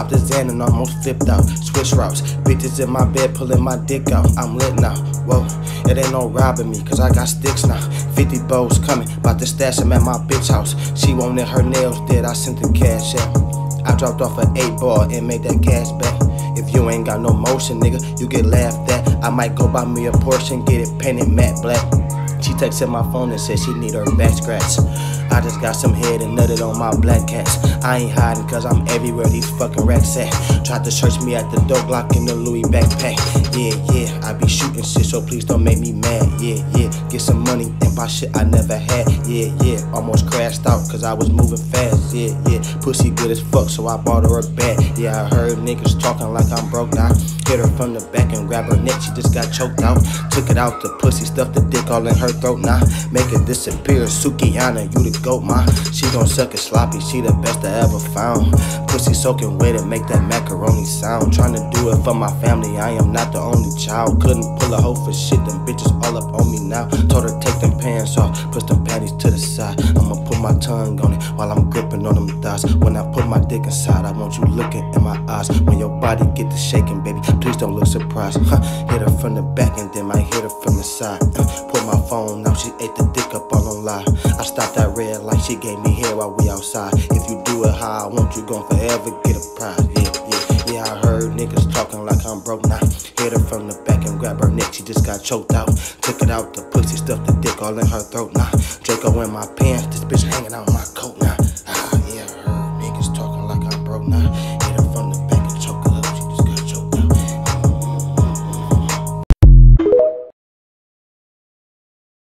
Popped a Xan and almost flipped out. Switch routes, bitches in my bed pulling my dick out. I'm lit now, whoa, it ain't no robbing me, cause I got sticks now. 50 bows coming, bout to stash them at my bitch house. She wanted her nails dead, I sent the cash out. I dropped off an 8-ball and made that cash back. If you ain't got no motion, nigga, you get laughed at. I might go buy me a Porsche and get it painted matte black. She texted my phone and said she need her back scratched. I just got some head and nutted on my black cats. I ain't hiding cause I'm everywhere these fucking racks at. Tried to search me at the door Glock in the Louis backpack. Yeah, I be shooting shit, so please don't make me mad. Yeah, get some money and buy shit I never had. Yeah, almost crashed out cause I was moving fast. Yeah, pussy good as fuck, so I bought her a bag. Yeah, I heard niggas talking like I'm broke now. Hit her from the back and grab her neck, she just got choked out. Took it out the pussy, stuffed the dick all in her throat now. Make it disappear, Sukiyana, you the goat, ma. She gon' suck it sloppy, she the best I ever found. Pussy soaking wet and make that macaroni sound. Tryna do it for my family, I am not the only child. Couldn't pull a hoe for shit, them bitches all up on me now. Told her take them pants off, push them panties to the side. I'ma put my tongue on it while I'm gripping on them thighs. When I put my dick inside, I want you looking in my eyes. When your body get to shaking, baby, please don't look surprised. Hit her from the back and then might hit her from the side. Put my phone out, she ate the dick up all on live. I stopped that red light, she gave me hair while we outside. If you do it how I want, you gon' forever get a prize. Yeah, I heard niggas talking like I'm broke now. Hit her from the back and grab her neck, she just got choked out. Took it out the pussy, stuffed the dick all in her throat now. Draco in my pants, this bitch hanging out my